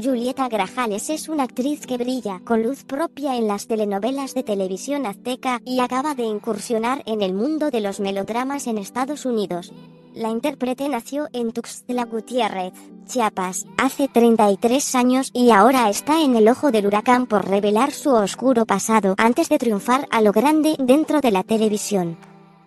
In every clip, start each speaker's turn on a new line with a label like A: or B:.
A: Julieta Grajales es una actriz que brilla con luz propia en las telenovelas de televisión azteca y acaba de incursionar en el mundo de los melodramas en Estados Unidos. La intérprete nació en Tuxtla Gutiérrez, Chiapas, hace 33 años y ahora está en el ojo del huracán por revelar su oscuro pasado antes de triunfar a lo grande dentro de la televisión.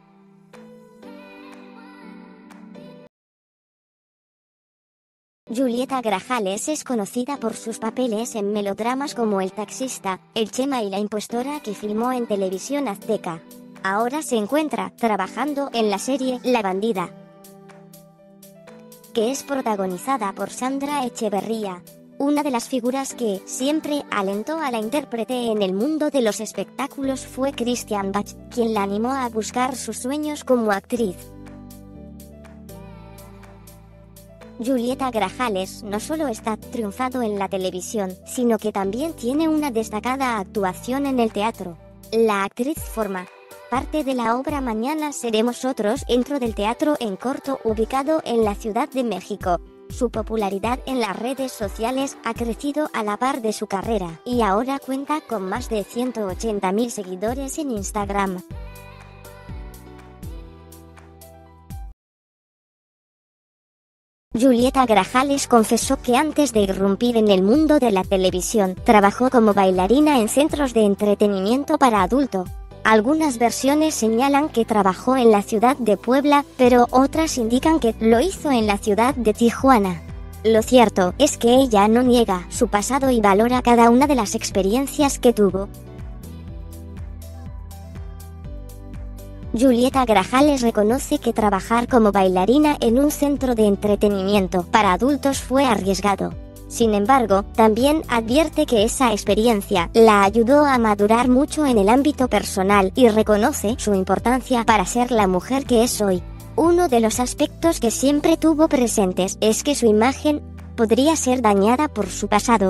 A: Julieta Grajales es conocida por sus papeles en melodramas como El taxista, El Chema y La impostora que filmó en televisión azteca. Ahora se encuentra trabajando en la serie La bandida, que es protagonizada por Sandra Echeverría, una de las figuras que siempre alentó a la intérprete en el mundo de los espectáculos fue Christian Bach, quien la animó a buscar sus sueños como actriz. Julieta Grajales no solo está triunfando en la televisión, sino que también tiene una destacada actuación en el teatro. La actriz forma parte de la obra Mañana seremos otros dentro del Teatro en Corto ubicado en la Ciudad de México. Su popularidad en las redes sociales ha crecido a la par de su carrera y ahora cuenta con más de 180.000 seguidores en Instagram. Julieta Grajales confesó que antes de irrumpir en el mundo de la televisión, trabajó como bailarina en centros de entretenimiento para adulto. Algunas versiones señalan que trabajó en la ciudad de Puebla, pero otras indican que lo hizo en la ciudad de Tijuana. Lo cierto es que ella no niega su pasado y valora cada una de las experiencias que tuvo. Julieta Grajales reconoce que trabajar como bailarina en un centro de entretenimiento para adultos fue arriesgado. Sin embargo, también advierte que esa experiencia la ayudó a madurar mucho en el ámbito personal y reconoce su importancia para ser la mujer que es hoy. Uno de los aspectos que siempre tuvo presentes es que su imagen podría ser dañada por su pasado.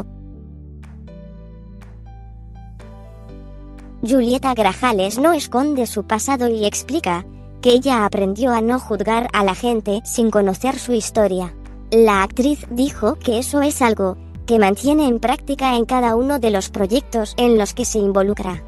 A: Julieta Grajales no esconde su pasado y explica que ella aprendió a no juzgar a la gente sin conocer su historia. La actriz dijo que eso es algo que mantiene en práctica en cada uno de los proyectos en los que se involucra.